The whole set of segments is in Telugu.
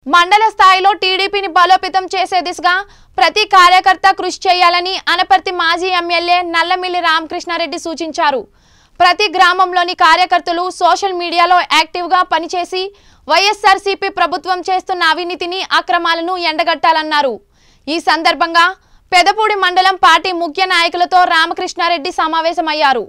మండల స్థాయిలో టీడీపీని బలోపేతం చేసే దిశగా ప్రతి కార్యకర్త కృషి చేయాలని అనపర్తి మాజీ ఎమ్మెల్యే నల్లమిల్లి రామకృష్ణారెడ్డి సూచించారు. ప్రతి గ్రామంలోని కార్యకర్తలు సోషల్ మీడియాలో యాక్టివ్గా పనిచేసి వైఎస్ఆర్సీపీ ప్రభుత్వం చేస్తున్న అవినీతిని అక్రమాలను ఎండగట్టాలన్నారు. ఈ సందర్భంగా పెదపూడి మండలం పార్టీ ముఖ్య నాయకులతో రామకృష్ణారెడ్డి సమావేశమయ్యారు.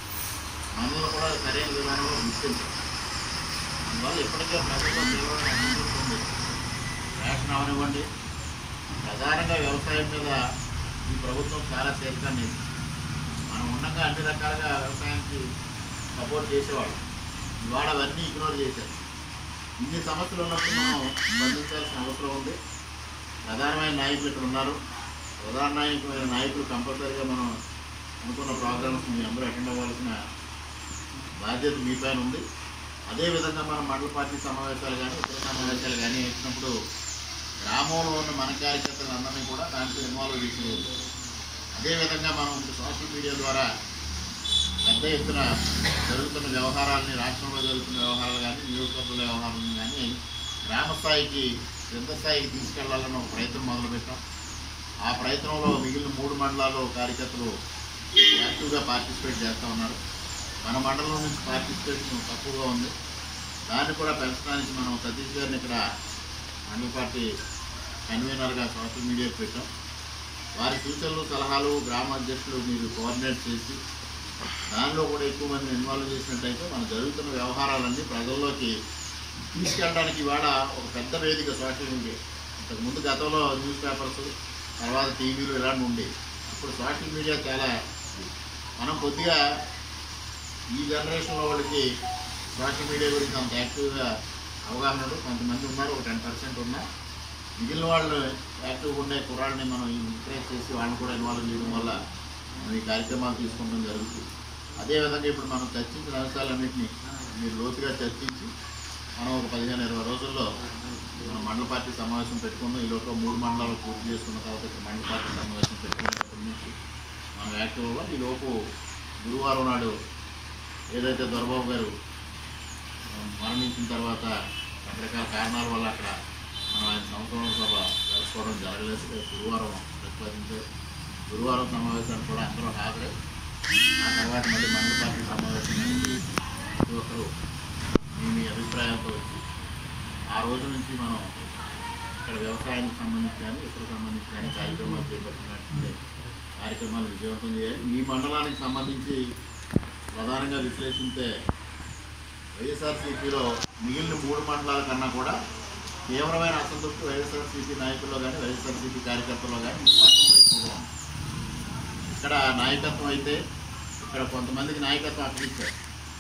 ప్రధానంగా వ్యవసాయం మీద ఈ ప్రభుత్వం చాలా శ్రద్ధ మనం ఉండగా అన్ని రకాలుగా వ్యవసాయానికి సపోర్ట్ చేసేవాళ్ళు. ఇవాళ అవన్నీ ఇగ్నోర్ చేశారు. ఇన్ని సమస్యలు ఉన్నప్పుడు మనం బంధించాల్సిన అవసరం ఉంది. ప్రధానమైన నాయకులు ఇక్కడ ఉన్నారు. ప్రధానమైన నాయకులు కంపల్సరీగా మనం అనుకున్న ప్రోగ్రామ్స్ మీ అందరూ అటెండ్ అవ్వాల్సిన బాధ్యత మీ పైన ఉంది. అదేవిధంగా మనం మండల పార్టీ సమావేశాలు కానీ ఇతర సమావేశాలు కానీ వేసినప్పుడు గ్రామంలో ఉన్న మన కార్యకర్తలు అందరినీ కూడా దాంట్లో ఇన్వాల్వ్ చేసేది. అదేవిధంగా మనం సోషల్ మీడియా ద్వారా పెద్ద ఎత్తున జరుగుతున్న వ్యవహారాలని, రాష్ట్రంలో జరుగుతున్న వ్యవహారాలు కానీ నియోజకవర్గ వ్యవహారాలను కానీ గ్రామ స్థాయికి పెద్ద స్థాయికి తీసుకెళ్లాలని ఒక ప్రయత్నం మొదలుపెట్టాం. ఆ ప్రయత్నంలో మిగిలిన 3 మండలాల్లో కార్యకర్తలు యాక్టివ్గా పార్టిసిపేట్ చేస్తూ ఉన్నారు. మన మండలం నుంచి పార్టిసిపేషన్ తక్కువగా ఉంది. దాన్ని కూడా పెంచడానికి మనం సతీష్ గారిని ఇక్కడ మండల పార్టీ కన్వీనర్గా సోషల్ మీడియాకి పెట్టాం. వారి సూచనలు సలహాలు గ్రామ అధ్యక్షులు మీరు కోఆర్డినేట్ చేసి దానిలో కూడా ఎక్కువ మందిని ఇన్వాల్వ్ చేసినట్టయితే మన జరుగుతున్న వ్యవహారాలన్నీ ప్రజల్లోకి తీసుకెళ్ళడానికి ఇవాళ ఒక పెద్ద వేదిక సోషల్ మీడియా. ఇంతకుముందు గతంలో న్యూస్ పేపర్స్, తర్వాత టీవీలు ఇలాంటి ఉండేవి. ఇప్పుడు సోషల్ మీడియా చాలా మనం కొద్దిగా ఈ జనరేషన్లో వాళ్ళకి సోషల్ మీడియా గురించి అంత యాక్టివ్గా అవగాహన కొంతమంది ఉన్నారు, ఒక 10% ఉన్నా. మిగిలిన వాళ్ళు యాక్టివ్గా ఉండే కుర్రాళ్ళని మనం ఎంకరేజ్ చేసి వాళ్ళని కూడా ఇన్వాల్వ్ చేయడం వల్ల మనం ఈ కార్యక్రమాలు తీసుకోవడం జరుగుతుంది. అదేవిధంగా ఇప్పుడు మనం చర్చించిన అంశాలన్నింటినీ మీరు లోతుగా చర్చించి మనం ఒక 15-20 రోజుల్లో మనం మండల పార్టీ సమావేశం పెట్టుకున్నాం. ఈ లోపల 3 మండలాలు పూర్తి చేసుకున్న తర్వాత మండల పార్టీ సమావేశం పెట్టుకున్నప్పటి నుంచి మనం యాక్టివ్ అవ్వాలి. ఈ లోపు గురువారం నాడు ఏదైతే దొరబాబు గారు మరణించిన తర్వాత రకరకాల కారణాల వల్ల అక్కడ మనం ఆయన సంవత్సరం సభ జరుపుకోవడం జరగలేదు. గురువారం ప్రతిపాదించారు. గురువారం సమావేశానికి కూడా అందరూ హాజరై ఆ తర్వాత మళ్ళీ మండల పార్టీ సమావేశానికి ప్రతి ఒక్కరూ మీ అభిప్రాయాలతో వచ్చి ఆ రోజు నుంచి మనం ఇక్కడ వ్యవసాయానికి సంబంధించి కానీ ఇతర సంబంధించి కానీ కార్యక్రమాలు చేపట్టినట్టు కార్యక్రమాలు విజయవంతం చేయాలి. ఈ మండలానికి సంబంధించి ప్రధానంగా విశ్లేషించే వైఎస్ఆర్సీపీలో మిగిలిన 3 మండలాల కన్నా కూడా తీవ్రమైన అసంతృప్తి వైఎస్ఆర్సీపీ నాయకుల్లో కానీ వైఎస్ఆర్సీపీ కార్యకర్తల్లో కానీ ఈ మండలంలో ఎక్కువగా ఉంది. ఇక్కడ నాయకత్వం అయితే ఇక్కడ కొంతమందికి నాయకత్వం అప్పగించారు.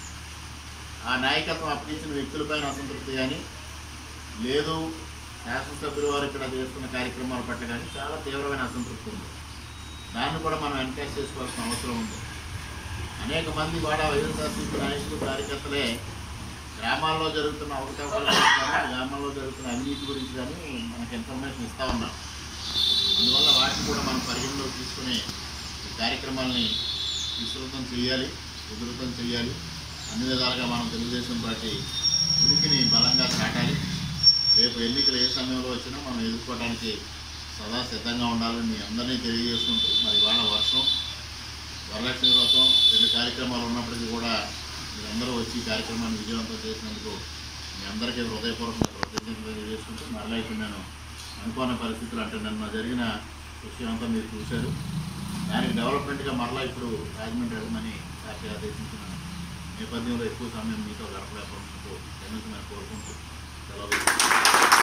ఆ నాయకత్వం అప్పగించిన వ్యక్తులపైన అసంతృప్తి కానీ లేదు, శాసనసభ్యుల వారు ఇక్కడ చేస్తున్న కార్యక్రమాల పట్ల కానీ చాలా తీవ్రమైన అసంతృప్తి ఉంది. దాన్ని కూడా మనం ఎన్కరేజ్ చేసుకోవాల్సిన అవసరం ఉంది. అనేక మంది కూడా వైఎస్ఆర్సీపీ నాయకులు కార్యకర్తలే గ్రామాల్లో జరుగుతున్న అవకాశాల గురించి కానీ గ్రామాల్లో జరుగుతున్న అవినీతి గురించి కానీ మనకు ఇన్ఫర్మేషన్ ఇస్తూ ఉన్నాం. అందువల్ల వాటిని కూడా మనం పరిగణలోకి తీసుకుని ఈ కార్యక్రమాలని విస్తృతం చేయాలి, ఉధృతం చేయాలి. అన్ని విధాలుగా మనం తెలుగుదేశం పార్టీ ఉనికిని బలంగా చాటాలి. రేపు ఎన్నికలు ఏ సమయంలో వచ్చినా మనం ఎదుర్కోవడానికి సదా సిద్ధంగా ఉండాలని మీ అందరినీ తెలియజేసుకుంటూ మరి ఇవాళ వర్షం, వరలక్ష్మి వ్రతం 2 కార్యక్రమాలు ఉన్నప్పటికీ కూడా మీరందరూ వచ్చి ఈ కార్యక్రమాన్ని విజయవంతం చేసినందుకు మీ అందరికీ హృదయపూర్వకంగా కృతజ్ఞతలు తెలియజేసుకుంటూ మరలా ఇప్పుడు నేను అనుకోని పరిస్థితులు అంటే నిన్న జరిగిన విషయం అంతా మీరు చూశారు. దానికి డెవలప్మెంట్గా మరలా ఇప్పుడు రాజమండ్రి వెళ్ళమని పార్టీ ఆదేశించిన నేపథ్యంలో ఎక్కువ సమయం మీతో గడపలేకపోయినందుకు క్షమించమని కోరుకుంటూ సెలవు.